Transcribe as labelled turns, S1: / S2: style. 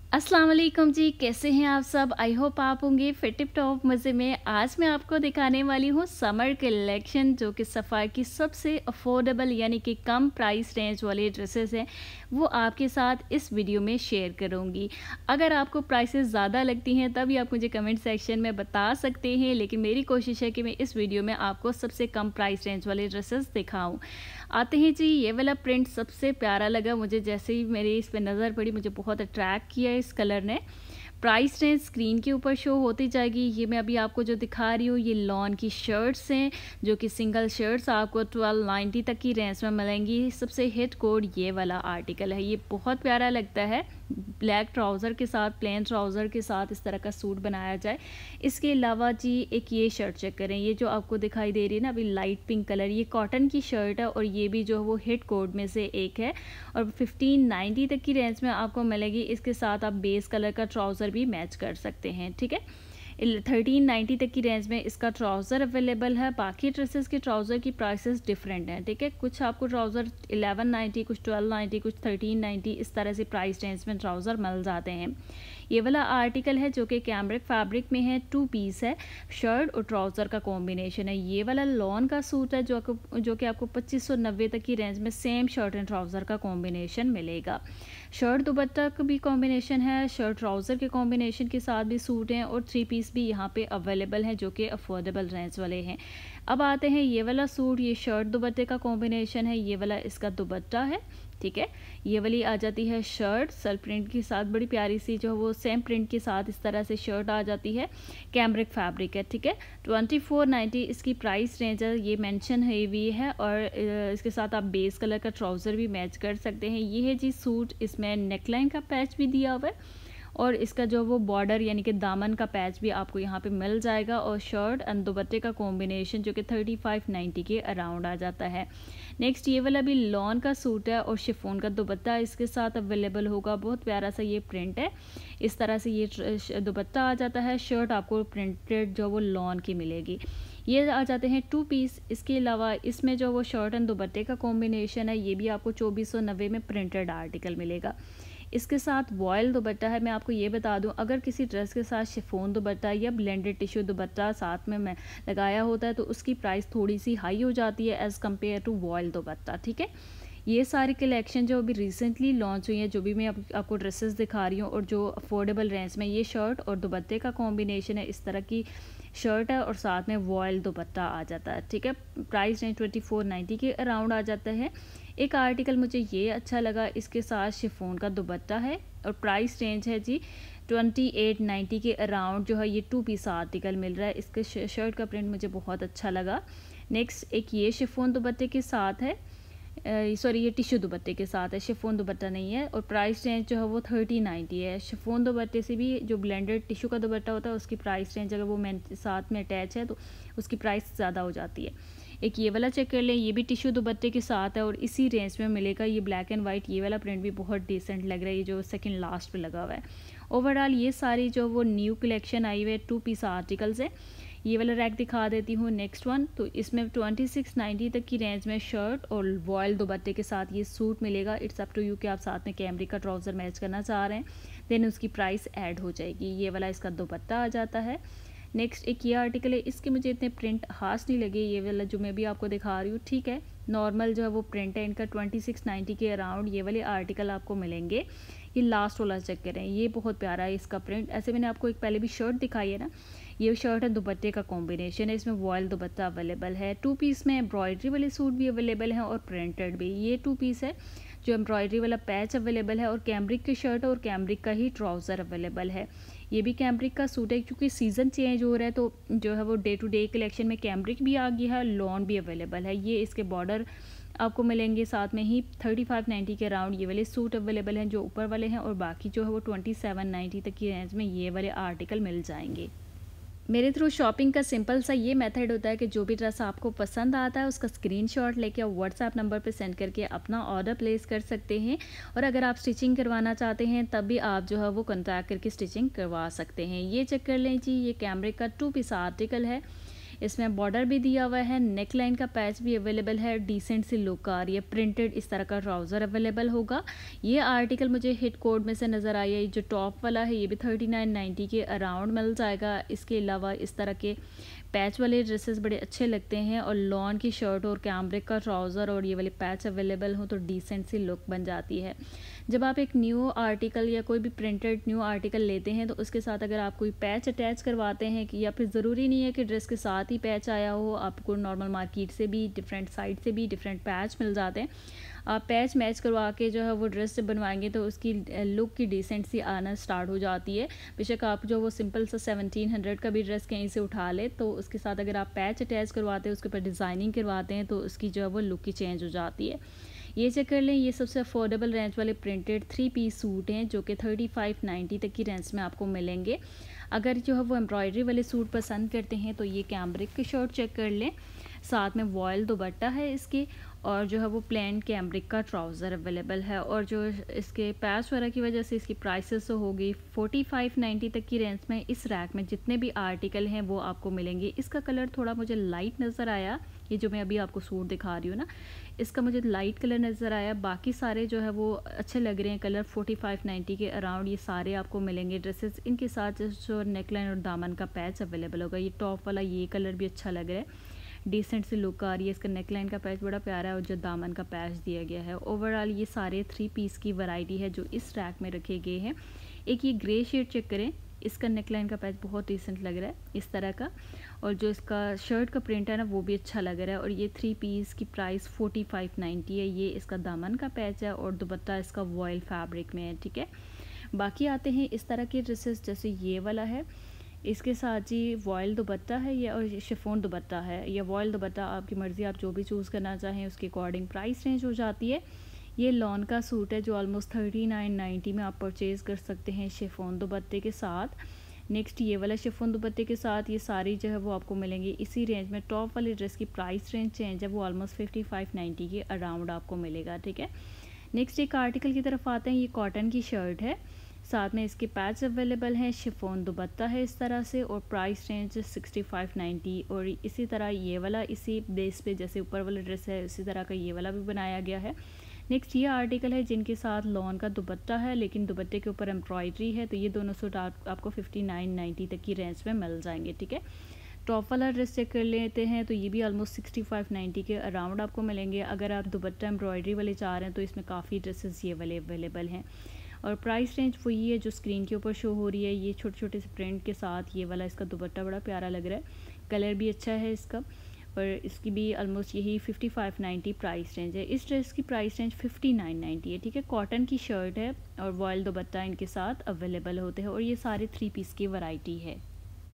S1: अस्सलाम वालेकुम जी, कैसे हैं आप सब। आई होप आप होंगे फिट टिप टॉप मज़े में। आज मैं आपको दिखाने वाली हूँ समर कलेक्शन, जो कि सफ़ार की सबसे अफोर्डेबल यानी कि कम प्राइस रेंज वाले ड्रेसेस हैं, वो आपके साथ इस वीडियो में शेयर करूँगी। अगर आपको प्राइसेस ज़्यादा लगती हैं तभी आप मुझे कमेंट सेक्शन में बता सकते हैं, लेकिन मेरी कोशिश है कि मैं इस वीडियो में आपको सबसे कम प्राइस रेंज वाले ड्रेसेस दिखाऊँ। आते हैं जी, ये वाला प्रिंट सबसे प्यारा लगा मुझे। जैसे ही मेरी इस पर नज़र पड़ी, मुझे बहुत अट्रैक्ट किया इस कलर ने। प्राइस रेंज स्क्रीन के ऊपर शो होती जाएगी। ये मैं अभी आपको जो दिखा रही हूँ, ये लॉन की शर्ट्स हैं, जो कि सिंगल शर्ट्स आपको 1290 तक की रेंज में मिलेंगी। सबसे हिट कोड ये वाला आर्टिकल है, ये बहुत प्यारा लगता है। ब्लैक ट्राउज़र के साथ, प्लेन ट्राउज़र के साथ इस तरह का सूट बनाया जाए। इसके अलावा जी एक ये शर्ट चेक करें, ये जो आपको दिखाई दे रही है ना अभी लाइट पिंक कलर, ये कॉटन की शर्ट है और ये भी जो है वो हिट कोड में से एक है और 1590 तक की रेंज में आपको मिलेगी। इसके साथ आप बेस कलर का ट्राउज़र भी मैच कर सकते हैं, ठीक है। 1390 तक की रेंज में इसका ट्राउज़र अवेलेबल है। बाकी ड्रेसेस के ट्राउज़र की प्राइसेस डिफरेंट हैं, ठीक है। कुछ आपको ट्राउज़र 1190, कुछ 1290, कुछ 1390, इस तरह से प्राइस रेंज में ट्राउज़र मिल जाते हैं। ये वाला आर्टिकल है जो कि कैमरिक फैब्रिक में है, 2 पीस है, शर्ट और ट्राउज़र का कॉम्बिनेशन है। ये वाला लॉन का सूट है जो कि आपको 2590 तक की रेंज में सेम शर्ट एंड ट्राउज़र का कॉम्बिनेशन मिलेगा। शर्ट दुपट्टा का भी कॉम्बिनेशन है, शर्ट ट्राउज़र के कॉम्बिनेशन के साथ भी सूट हैं और 3 पीस भी यहाँ पे अवेलेबल हैं जो कि अफोर्डेबल रेंज वाले हैं। अब आते हैं ये वाला सूट, ये शर्ट दुपट्टे का कॉम्बिनेशन है, ये वाला इसका दुपट्टा है, ठीक है। ये वाली आ जाती है शर्ट सल प्रिंट के साथ, बड़ी प्यारी सी जो वो सेम प्रिंट के साथ इस तरह से शर्ट आ जाती है। कैमरिक फैब्रिक है, ठीक है। 2490 इसकी प्राइस रेंज है, ये मेंशन हुई है और इसके साथ आप बेस कलर का ट्राउज़र भी मैच कर सकते हैं। ये है जी सूट, इसमें नेकलाइन का पैच भी दिया हुआ है और इसका जो वो बॉर्डर यानी कि दामन का पैच भी आपको यहाँ पे मिल जाएगा और शर्ट एंड दुपट्टे का कॉम्बिनेशन जो कि 3590 के अराउंड आ जाता है। नेक्स्ट ये वाला भी लॉन का सूट है और शिफॉन का दुपट्टा इसके साथ अवेलेबल होगा। बहुत प्यारा सा ये प्रिंट है, इस तरह से ये दुपट्टा आ जाता है। शर्ट आपको प्रिंटेड जो वो लॉन की मिलेगी। ये आ जाते हैं 2 पीस। इसके अलावा इसमें जो वो शर्ट एंड दुपट्टे का कॉम्बिनेशन है, ये भी आपको 2490 में प्रिंटेड आर्टिकल मिलेगा। इसके साथ वॉयल दुपट्टा है। मैं आपको ये बता दूं, अगर किसी ड्रेस के साथ शिफॉन दुपट्टा या ब्लेंडेड टिश्यू दुपट्टा साथ में मैं लगाया होता है तो उसकी प्राइस थोड़ी सी हाई हो जाती है as compare to voile dupatta, ठीक है। ये सारी कलेक्शन जो अभी रिसेंटली लॉन्च हुई है, जो भी मैं आपको ड्रेसेस दिखा रही हूँ और जो अफोर्डेबल रेंज में, ये शर्ट और दुपट्टे का कॉम्बिनेशन है। इस तरह की शर्ट है और साथ में वॉयल दुपट्टा आ जाता है, ठीक है। प्राइस रेंज 2490 के अराउंड आ जाता है। एक आर्टिकल मुझे ये अच्छा लगा, इसके साथ शिफॉन का दुपट्टा है और प्राइस रेंज है जी 2890 के अराउंड जो है ये 2 पीस आर्टिकल मिल रहा है। इसके शर्ट का प्रिंट मुझे बहुत अच्छा लगा। नेक्स्ट एक ये शिफॉन दुपट्टे के साथ है, सॉरी ये टिश्यू दुपट्टे के साथ है, शिफॉन दुपट्टा नहीं है और प्राइस रेंज जो है वो 3090 है। शिफॉन दुपट्टे से भी जो ब्लेंडेड टिश्यू का दुपट्टा होता है उसकी प्राइस रेंज अगर वो साथ में अटैच है तो उसकी प्राइस ज़्यादा हो जाती है। एक ये वाला चेक कर लें, ये भी टिश्यू दुपट्टे के साथ है और इसी रेंज में मिलेगा। ये ब्लैक एंड वाइट, ये वाला प्रिंट भी बहुत डिसेंट लग रहा है, ये जो सेकंड लास्ट पे लगा हुआ है। ओवरऑल ये सारी जो वो न्यू कलेक्शन आई हुई है 2 पीस आर्टिकल्स है। ये वाला रैक दिखा देती हूँ नेक्स्ट वन, तो इसमें 2690 तक की रेंज में शर्ट और वॉयल दुपट्टे के साथ ये सूट मिलेगा। इट्स अप टू यू कि आप साथ में कैमरिक का ट्राउज़र मैच करना चाह रहे हैं, देन उसकी प्राइस ऐड हो जाएगी। ये वाला इसका दुपट्टा आ जाता है। नेक्स्ट एक ये आर्टिकल है, इसके मुझे इतने प्रिंट खास नहीं लगे। ये वाला जो मैं भी आपको दिखा रही हूँ, ठीक है, नॉर्मल जो है वो प्रिंट है। इनका 2690 के अराउंड ये वाले आर्टिकल आपको मिलेंगे। ये लास्ट वाला चेक करें, ये बहुत प्यारा है इसका प्रिंट। ऐसे मैंने आपको एक पहले भी शर्ट दिखाई है ना, ये शर्ट है दुपट्टे का कॉम्बिनेशन है। इसमें वॉयल दुपट्टा अवेलेबल है। 2 पीस में एम्ब्रॉयडरी वाले सूट भी अवेलेबल हैं और प्रिंटेड भी। ये 2 पीस है जो एम्ब्रॉयडरी वाला पैच अवेलेबल है और कैमरिक की शर्ट और कैमरिक का ही ट्राउज़र अवेलेबल है। ये भी कैमरिक का सूट है, क्योंकि सीज़न चेंज हो रहा है तो जो है वो डे टू डे कलेक्शन में कैमरिक भी आ गया है, लॉन भी अवेलेबल है। ये इसके बॉर्डर आपको मिलेंगे साथ में ही। 3590 के अराउंड ये वाले सूट अवेलेबल हैं जो ऊपर वाले हैं और बाकी जो है वो 2790 तक की रेंज में ये वाले आर्टिकल मिल जाएंगे। मेरे थ्रू शॉपिंग का सिंपल सा ये मेथड होता है कि जो भी ड्रेस आपको पसंद आता है उसका स्क्रीनशॉट लेके आप व्हाट्सएप नंबर पे सेंड करके अपना ऑर्डर प्लेस कर सकते हैं और अगर आप स्टिचिंग करवाना चाहते हैं तब भी आप जो है वो कॉन्टैक्ट करके स्टिचिंग करवा सकते हैं। ये चेक कर लें जी, ये कैमरिक का 2 पीस आर्टिकल है। इसमें बॉर्डर भी दिया हुआ है, नेक लाइन का पैच भी अवेलेबल है, डिसेंट सी लुक आ रही है, प्रिंटेड इस तरह का ट्राउज़र अवेलेबल होगा। ये आर्टिकल मुझे हिट कोड में से नज़र आया है। जो टॉप वाला है ये भी 3990 के अराउंड मिल जाएगा। इसके अलावा इस तरह के पैच वाले ड्रेसेस बड़े अच्छे लगते हैं, और लॉन की शर्ट और कैमरिक का ट्राउज़र और ये वाले पैच अवेलेबल हो तो डिसेंट सी लुक बन जाती है। जब आप एक न्यू आर्टिकल या कोई भी प्रिंटेड न्यू आर्टिकल लेते हैं तो उसके साथ अगर आप कोई पैच अटैच करवाते हैं कि, या फिर ज़रूरी नहीं है कि ड्रेस के साथ ही पैच आया हो, आपको नॉर्मल मार्केट से भी डिफरेंट साइड से भी डिफरेंट पैच मिल जाते हैं। आप पैच मैच करवा के जो है वो ड्रेस से बनवाएंगे तो उसकी लुक की डिसेंट सी आना स्टार्ट हो जाती है। बेशक आप जो वो सिंपल सा 1700 का भी ड्रेस कहीं से उठा ले, तो उसके साथ अगर आप पैच अटैच करवाते हैं, उसके ऊपर डिज़ाइनिंग करवाते हैं, तो उसकी जो है वो लुक ही चेंज हो जाती है। ये चेक कर लें, ये सबसे अफोर्डेबल रेंज वाले प्रिंटेड 3 पीस सूट हैं जो कि 3590 तक की रेंज में आपको मिलेंगे। अगर जो है वो एम्ब्रॉयडरी वाले सूट पसंद करते हैं तो ये कैमरिक की शर्ट चेक कर लें, साथ में वॉयल दुपट्टा है इसके, और जो है वो प्लेन कैमरिक का ट्राउज़र अवेलेबल है। और जो इसके पैच वगैरह की वजह से इसकी प्राइसेस तो होगी 4590 तक की रेंज में। इस रैक में जितने भी आर्टिकल हैं वो आपको मिलेंगे। इसका कलर थोड़ा मुझे लाइट नज़र आया, ये जो मैं अभी आपको सूट दिखा रही हूँ ना, इसका मुझे लाइट कलर नज़र आया। बाकी सारे जो है वो अच्छे लग रहे हैं कलर। 4590 के अराउंड ये सारे आपको मिलेंगे ड्रेसेस। इनके साथ जो नेकलाइन और दामन का पैच अवेलेबल होगा। ये टॉप वाला ये कलर भी अच्छा लग रहा है, डिसेंट सी लुक आ रही है। इसका नेकलाइन का पैच बड़ा प्यारा है और जो दामन का पैच दिया गया है। ओवरऑल ये सारे 3 पीस की वैरायटी है जो इस रैक में रखे गए हैं। एक ये ग्रे शेड चेक करें, इसका नेकलाइन का पैच बहुत डिसेंट लग रहा है इस तरह का, और जो इसका शर्ट का प्रिंट है ना वो भी अच्छा लग रहा है। और ये 3 पीस की प्राइस 4590 है। ये इसका दामन का पैच है और दुपट्टा इसका वॉयल फैब्रिक में है, ठीक है। बाकी आते हैं इस तरह के ड्रेसेस, जैसे ये वाला है, इसके साथ जी वॉयल दुपट्टा है ये, और शिफॉन दुपट्टा है या वॉयल दुपट्टा, आपकी मर्ज़ी, आप जो भी चूज़ करना चाहें उसके अकॉर्डिंग प्राइस रेंज हो जाती है। ये लॉन का सूट है जो ऑलमोस्ट 3990 में आप परचेज़ कर सकते हैं शिफॉन दुपट्टे के साथ। नेक्स्ट ये वाला शिफॉन दुपट्टे के साथ ये सारी जो है वो आपको मिलेंगी इसी रेंज में। टॉप वाली ड्रेस की प्राइस रेंज चेंज है, वो ऑलमोस्ट 5590 के अराउंड आपको मिलेगा, ठीक है। नेक्स्ट एक आर्टिकल की तरफ आते हैं। ये कॉटन की शर्ट है, साथ में इसके पैच अवेलेबल हैं, शिफॉन दुपट्टा है इस तरह से, और प्राइस रेंज 6590। और इसी तरह ये वाला इसी बेस पे जैसे ऊपर वाला ड्रेस है इसी तरह का ये वाला भी बनाया गया है। नेक्स्ट ये आर्टिकल है जिनके साथ लॉन का दुपट्टा है लेकिन दुपट्टे के ऊपर एम्ब्रॉयडरी है, तो ये दोनों सूट आपको 5990 तक की रेंज में मिल जाएंगे, ठीक है। टॉप वाला ड्रेस चेक कर लेते हैं, तो ये भी ऑलमोस्ट 6590 के अराउंड आपको मिलेंगे। अगर आप दुपट्टा एम्ब्रॉयडरी वाले चाह रहे हैं तो इसमें काफ़ी ड्रेसेस ये वाले अवेलेबल हैं, और प्राइस रेंज वही है जो स्क्रीन के ऊपर शो हो रही है। ये छोटे छोटे से प्रिंट के साथ ये वाला इसका दुपट्टा बड़ा प्यारा लग रहा है, कलर भी अच्छा है इसका, और इसकी भी ऑलमोस्ट यही 5590 प्राइस रेंज है। इस ड्रेस की प्राइस रेंज 5990 है, ठीक है। कॉटन की शर्ट है और वॉयल दुपट्टा इनके साथ अवेलेबल होते हैं, और ये सारे 3 पीस की वैरायटी है।